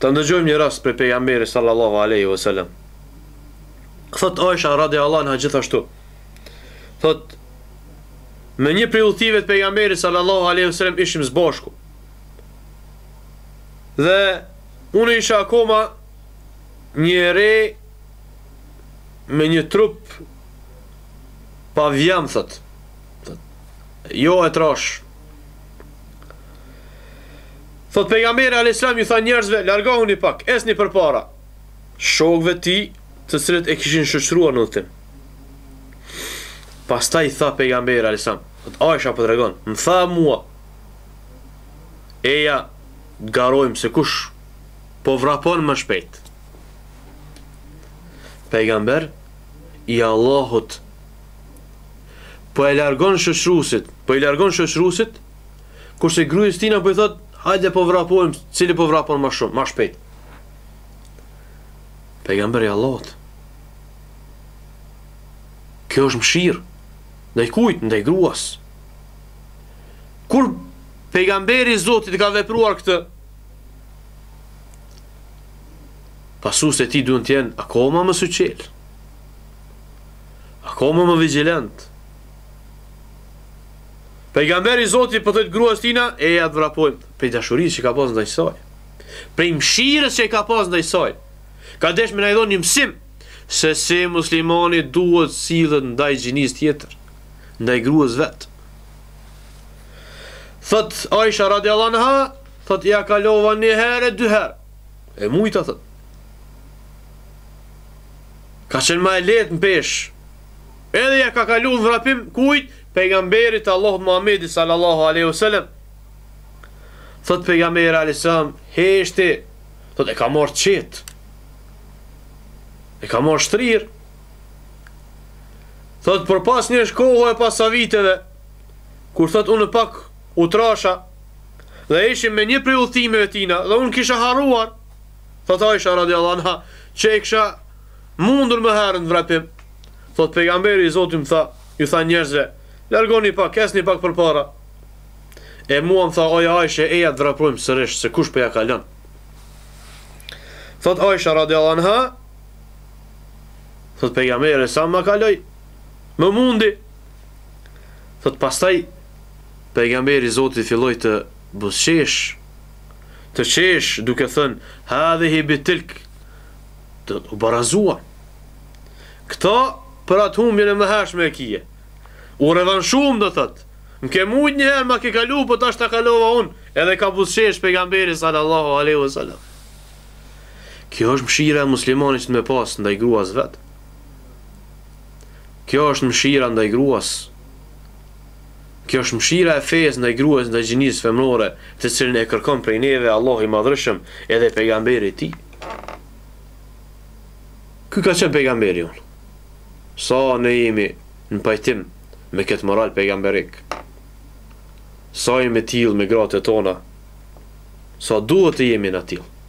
Të ndëgjojmë një rast për pejgamberi sallallahu alaihi wasallam. Thot Aisha radiallahu anha gjithashtu. Thot, me një prej udhëtive të pejgamberit sallallahu alaihi wasallam ishim zbashku. Dhe unë isha akoma një re me një trup pa vjam, thot. Jo e trash. Thot pejgamberi alayhis salam ju tha njerëzve, largohuni pak, esni përpara shokëve ti, të cilët e kishin shoqëruar në udhtim. Pastaj tha pejgamberi alayhis salam, Aisha po tregon, më tha mua, eja, garojmë se kush po vrapon më shpejt. Pejgamber i Allahut po e largon shoqërusit, kurse gruas tina po i thot, hajde po vrapojmë, cili po vrapon më shumë, më shpejt. Pejgamberi i Allahut. Kjo është mëshirë. Ndaj kujt? Ndaj gruas. Kur pejgamberi i Zotit ka vepruar këtë, pasues e tij duhen të jenë akoma më suqel, akoma më vigjilent. Pejgamberi i Zotit po thotë gruas tina, e ja të vrapojmë, prej dashurisë që ka pas ndaj saj, prej mëshirës që ka pas ndaj saj. Ka desh me na i dhënë një mësim se si muslimani duhet sillet ndaj gjinis tjetër, ndaj gruas vet. Thot Aisha radiallahu anha, thot ja kalova një herë, 2 herë. E mujta thot. Ka qenë ma e letë në pesh. Edhe ja ka kalu në vrapim kujt? Pejgamberit Allahut Muhammedi sallallahu alaihi wasallam. Thot pejgamberi alayhis salam, heshti, thot e ka marrë qetë. E ka marrë shtrirë. Thot për pas një shkohë e pas sa viteve, kur thot unë pak u trasha, dhe ishim me një prej udhëtimeve tina, dhe unë kisha harruar, thot Aisha radiallahu anha, që e kisha mundur më herën në vrapim. Thot pejgamberi i Zotit më tha, ju tha njerëzve, largoni pak, esni pak përpara. E mua më tha, oja Aisha, eja të vrapojmë sërish, se kush për ja kalon. Thot Aisha radiallahu anha, thot pejgamberi sa më kaloj, më mundi. Thot pastaj pejgamberi i Zotit filloi të buzëqesh, të qesh, duke thënë, hadhihi bitilk, të u barazua. Këta për atë humbjen e mëhershme e kije. U revanshum, do thot. Më ke mujt një herë, ma ke kalu, po tash ta kalova unë. Edhe ka buzëqesh pejgamberi sallallahu alaihi wasallam. Kjo është mëshira e muslimanit që me pas ndaj gruas vet. Kjo është mëshira ndaj gruas. Kjo është mëshira e fesë ndaj gruas, ndaj gjinisë femrore, të cilën e kërkon prej neve Allahu i Madhreshëm edhe pejgamberi i tij. Ky ka qenë pejgamberi unë. Sa ne jemi në pajtim me këtë moral pejgamberik, sa jemi tillë me gratë tona, sa duhet të jemi në tillë.